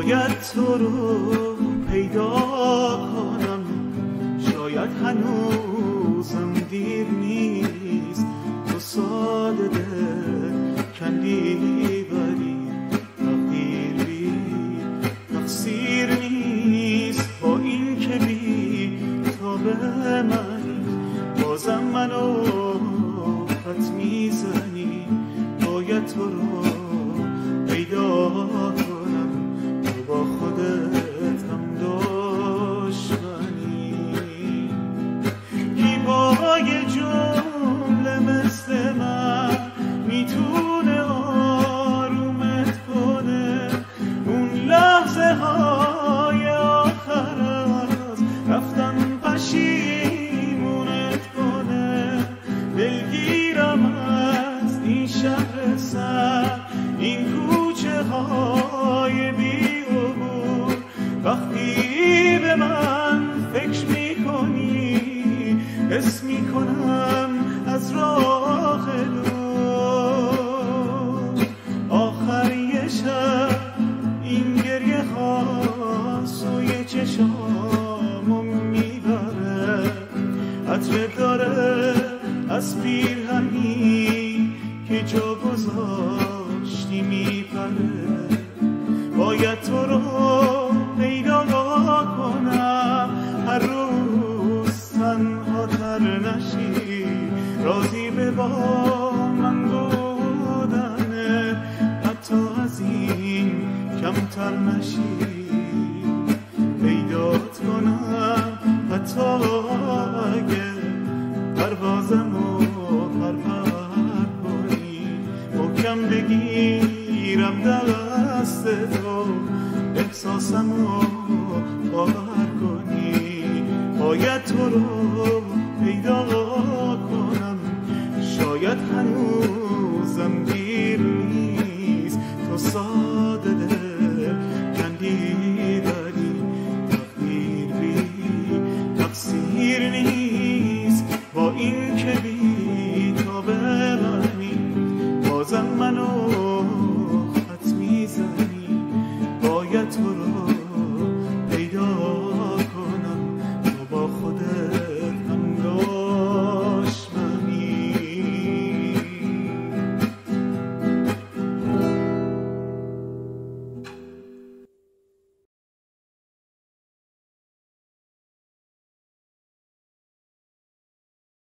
باید تو رو پیدا کنم، شاید هنوزم دیر نیست. تو ساده دل کندی ولی تقدیر بی تقصیر نیست. با این که بی تا به منی بازم منو خط میزنی. باید تو رو پیدا کنم، تو با خودت هم دشمنی. کی با یه جمله مثل من میتونه آرومت کنه؟ اون لحظه های آخر از رفتن پشیمونت کنه. دلگیرم از این شهر سر، این کوچه های بی عبور. وقتی به من فکر میکنی حس میکنم از راه دور. آخر یه شب این گریه ها سوی چشامو میبره. عطر داره از پیرهنی که جا گذاشتی میپره. باید تو رو پیدا کنم، هر روز تنها تر نشی. راضی به با من بودنه، حتی از این کمتر نشی. پیدات کنم حتی اگه پروازمو پرپر کنی. محکم بگیرم دست تو، احساسمو باور کنی. باید تو رو پیدا کنم، شاید هنوزم دیر نیست. تو ساده